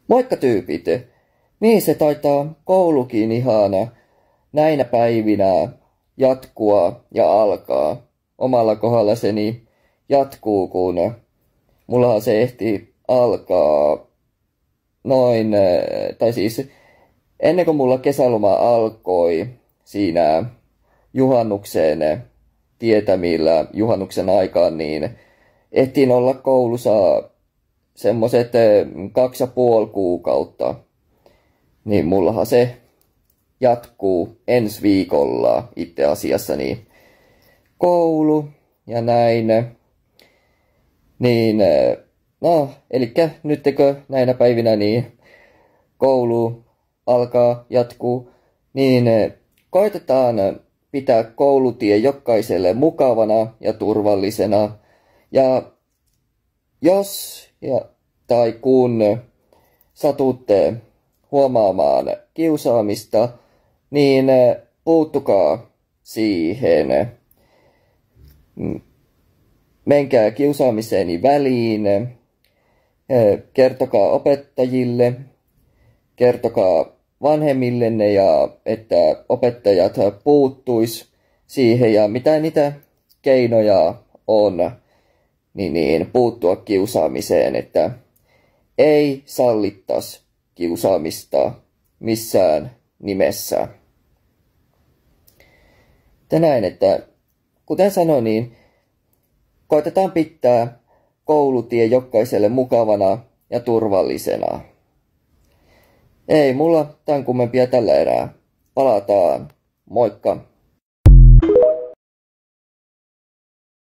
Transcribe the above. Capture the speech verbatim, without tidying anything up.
Moikka tyypit! Niin se taitaa koulukin ihana näinä päivinä jatkua ja alkaa. Omalla kohdallani jatkuu, kun mullahan se ehti alkaa noin, tai siis ennen kuin mulla kesäloma alkoi siinä juhannuksen tietämillä juhannuksen aikaan, niin ehtiin olla koulussa semmoset kaksi ja puoli kuukautta. Niin mullahan se jatkuu ensi viikolla itse asiassa niin koulu ja näin. Niin no, elikkä nyttekö näinä päivinä niin koulu alkaa, jatkuu, niin koitetaan pitää koulutie jokaiselle mukavana ja turvallisena. Ja jos ja, tai kun satutte huomaamaan kiusaamista, niin puuttukaa siihen. Menkää kiusaamiseeni väliin, kertokaa opettajille, kertokaa vanhemmillenne ja että opettajat puuttuis siihen ja mitä niitä keinoja on niin, niin puuttua kiusaamiseen, että ei sallittas kiusaamista missään nimessä. Tänään, että kuten sanoin, niin koitetaan pitää koulutie jokaiselle mukavana ja turvallisena. Ei mulla tämän kummempia tällä erää. Palataan. Moikka!